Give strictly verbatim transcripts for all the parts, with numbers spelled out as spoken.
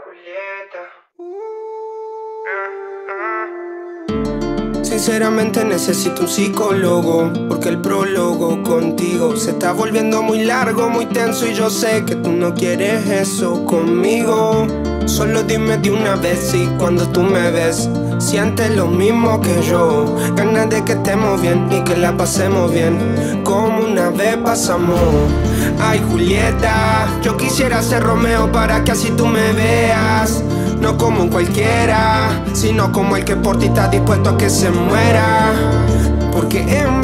Julieta. Sinceramente necesito un psicólogo, porque el prólogo contigo se está volviendo muy largo, muy tenso, y yo sé que tú no quieres eso conmigo. Solo dime de una vez si cuando tú me ves sientes lo mismo que yo. Ganas de que estemos bien y que la pasemos bien, como una vez pasamos. Ay, Julieta, yo quisiera ser Romeo para que así tú me veas. No como un cualquiera, sino como el que por ti está dispuesto a que se muera. Porque en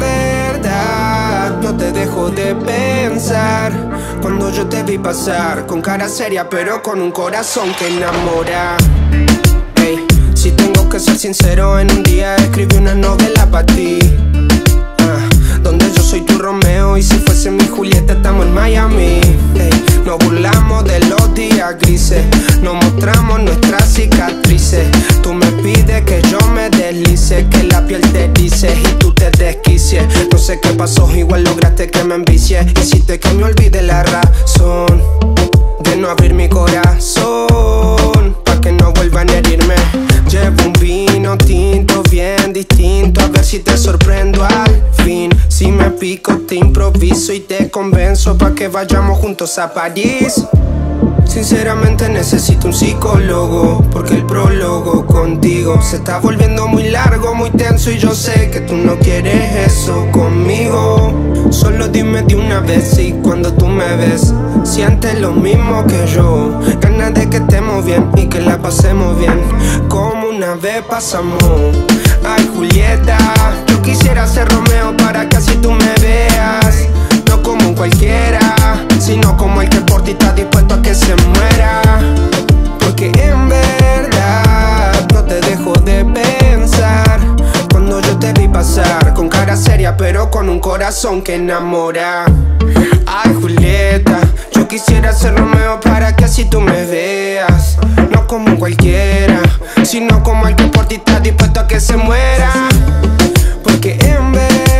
verdad no te dejo de pensar cuando yo te vi pasar, con cara seria pero con un corazón que enamora. Hey, si tengo que ser sincero, en un día escribí una novela para ti, ah, donde yo soy tu Romeo y si fuese mi Julieta estamos en Miami. Hey, nos burlamos de los días grises, nos mostramos nuestras cicatrices. Tú me pides que yo me deslice, que la piel te dice y tú te desquicies. No sé qué pasó, igual lograste que me envicie. Hiciste que me olvide la razón de no abrir mi corazón, pa' que no vuelvan a herirme. Llevo un vino tinto bien distinto, a ver si te sorprendo al fin. Si me pico te improviso y te convenzo pa' que vayamos juntos a París. Sinceramente necesito un psicólogo, porque el prólogo contigo se está volviendo muy largo, muy tenso, y yo sé que tú no quieres eso conmigo. Solo dime de una vez si cuando tú me ves sientes lo mismo que yo. Ganas de que estemos bien y que la pasemos bien, como una vez pasamos. Ay, Julieta, yo quisiera ser Romeo para que así tú me veas. No como un cualquiera, sino como el que por ti está dispuesto a que se muera. Porque en verdad no te dejo de pensar cuando yo te vi pasar, con cara seria pero con un corazón que enamora. Ay, Julieta, yo quisiera ser Romeo para que así tú me veas. No como un cualquiera, sino como el que por ti está dispuesto a que se muera. Porque en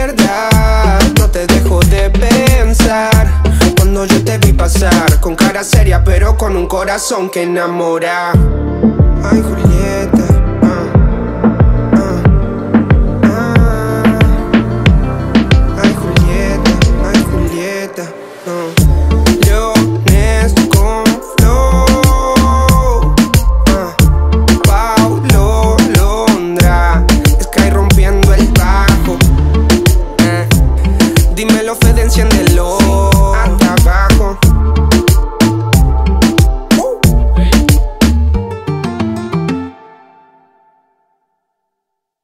verdad no te dejo de pensar cuando yo te vi pasar, con cara seria pero con un corazón que enamora. Ay, Julieta.